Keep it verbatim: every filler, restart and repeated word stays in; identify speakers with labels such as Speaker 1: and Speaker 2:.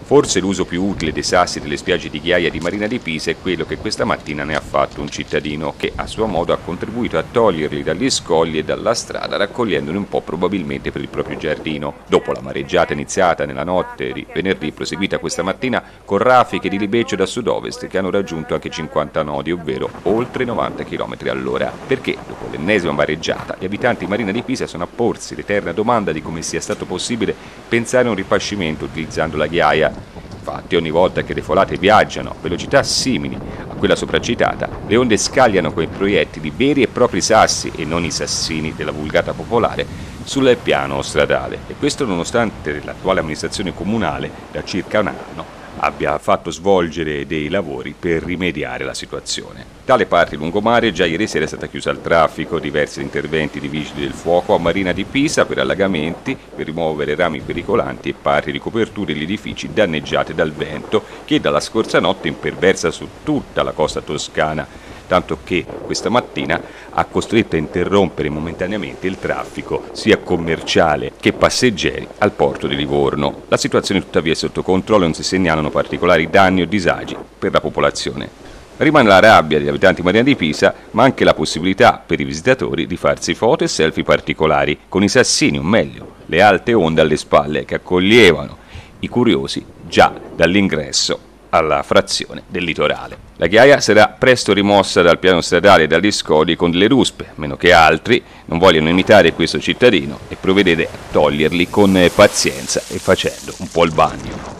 Speaker 1: Forse l'uso più utile dei sassi delle spiagge di ghiaia di Marina di Pisa è quello che questa mattina ne ha fatto un cittadino che a suo modo ha contribuito a toglierli dagli scogli e dalla strada, raccogliendoli un po' probabilmente per il proprio giardino. Dopo la mareggiata iniziata nella notte di venerdì, proseguita questa mattina con raffiche di libeccio da sud-ovest che hanno raggiunto anche cinquanta nodi, ovvero oltre novanta chilometri all'ora. Perché dopo l'ennesima mareggiata gli abitanti di Marina di Pisa sono a porsi l'eterna domanda di come sia stato possibile pensare a un ripascimento utilizzando la ghiaia. Infatti ogni volta che le folate viaggiano a velocità simili a quella sopracitata, le onde scagliano quei proiettili veri e propri sassi, e non i sassini della vulgata popolare, sul piano stradale. E questo nonostante l'attuale amministrazione comunale da circa un anno abbia fatto svolgere dei lavori per rimediare la situazione. Tale parte lungomare già ieri sera è stata chiusa al traffico, diversi interventi di vigili del fuoco a Marina di Pisa per allagamenti, per rimuovere rami pericolanti e parti di coperture degli edifici danneggiate dal vento che dalla scorsa notte imperversa su tutta la costa toscana, tanto che questa mattina ha costretto a interrompere momentaneamente il traffico sia commerciale che passeggeri al porto di Livorno. La situazione tuttavia è sotto controllo e non si segnalano particolari danni o disagi per la popolazione. Rimane la rabbia degli abitanti di Marina di Pisa, ma anche la possibilità per i visitatori di farsi foto e selfie particolari con i sassini, o meglio, le alte onde alle spalle che accoglievano i curiosi già dall'ingresso alla frazione del litorale. La ghiaia sarà presto rimossa dal piano stradale e dagli scogli con delle ruspe, a meno che altri non vogliano imitare questo cittadino e provvedere a toglierli con pazienza e facendo un po' il bagno.